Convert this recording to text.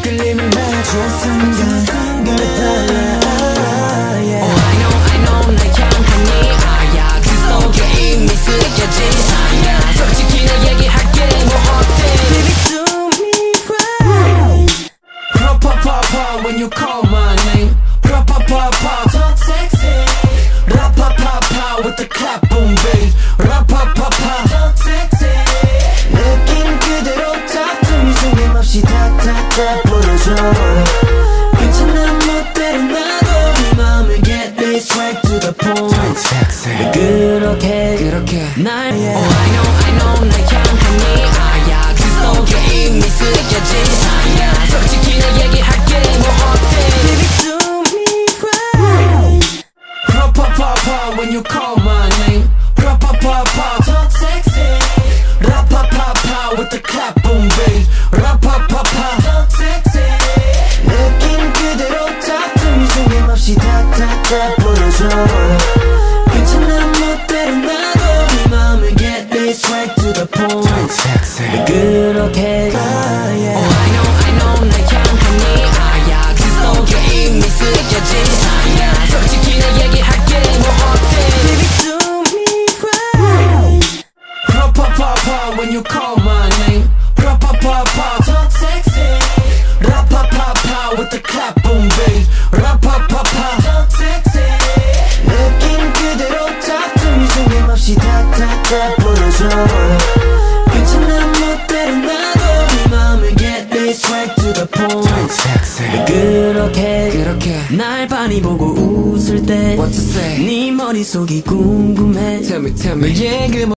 끌림을 마주한 순간 달라. I know 날 향하니 아야 그 속에 이미 쓰여진 사야 솔직히 나 얘기할게 뭐 어때 Baby do me right. Ra-pa-pa-pa when you call my name Ra-pa-pa-pa talk sexy Ra-pa-pa-pa with the clap boom bass Ra-pa-pa-pa talk sexy 느낌 그대로 탁tum이 숨김 없이 탁탁탁 보여줘. 괜찮은 멋대로 나도 네 맘을 get me straight to the point. 그렇게 날 I know 날 향하니 아야 그 속에 이미 쓰여진 사야 솔직히 나 얘기할게 뭐 어때 Baby do me right. Ra-pa-pa-pa when you call my name Ra-pa-pa-pa talk sexy Ra-pa-pa-pa with the clap boom bass Ra-pa-pa-pa talk sexy 느낌 그대로 탁tum이 숨김 없이 탁탁탁 보여줘. 괜찮은 멋대로 나도 네 맘을 get me straight to the point. 그렇게 I know 날 향하니 아야 그 속에 이미 쓰여진 사야 솔직히 나 얘기할게 뭐 어때 Baby do me right. Ra-pa-pa-pa when you call my name Ra-pa-pa-pa talk sexy Ra-pa-pa-pa with the clap boom bass Ra-pa-pa-pa talk sexy 느낌 그대로 탁tum이 숨김 없이 탁탁탁 보여줘. 괜찮은 멋대로 나도 네 맘을 get me straight to the point. 그렇게 날 많이 보고 웃을 때 What to say 네 머릿속이 궁금해. Tell me 왜